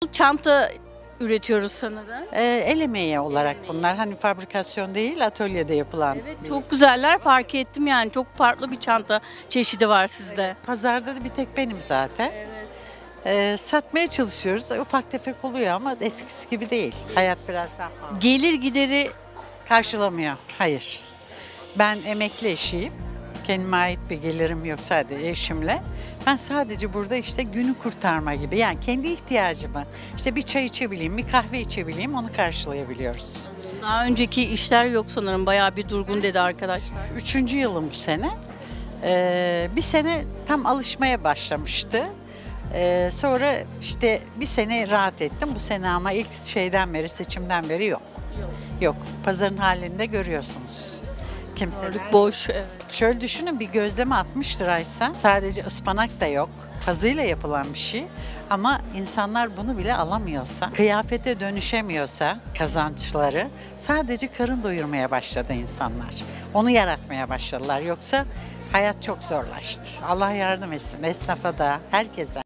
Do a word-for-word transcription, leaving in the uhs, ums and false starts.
esnafı çanta üretiyoruz sanırım. Ee, el emeği olarak bunlar. Hani fabrikasyon değil, atölyede yapılan. Evet, bir- çok güzeller, fark ettim yani. Çok farklı bir çanta çeşidi var sizde. Pazarda da bir tek benim zaten. Evet. Ee, satmaya çalışıyoruz. Ufak tefek oluyor ama eskisi gibi değil. Hayat biraz daha pahalı. Gelir gideri Karşılamıyor. Hayır. Ben emekli eşiyim. Kendime ait bir gelirim yok, sadece eşimle. Ben sadece burada işte günü kurtarma gibi, yani kendi ihtiyacımı, işte bir çay içebileyim, bir kahve içebileyim, onu karşılayabiliyoruz. daha önceki işler yok sanırım. Bayağı bir durgun dedi arkadaşlar. Üçüncü yılım bu sene. Ee, bir sene tam alışmaya başlamıştı. Ee, sonra işte bir sene rahat ettim. Bu sene ama ilk şeyden beri, seçimden beri yok. Yok. Pazarın halinde görüyorsunuz. Kimseler. Gördük, boş. Evet. Şöyle düşünün, bir gözleme altmış liraysa sadece ıspanak da yok. Pazıyla yapılan bir şey ama insanlar bunu bile alamıyorsa, kıyafete dönüşemiyorsa kazançları, sadece karın doyurmaya başladı insanlar. Onu yaratmaya başladılar. Yoksa hayat çok zorlaştı. Allah yardım etsin esnafa da, herkese.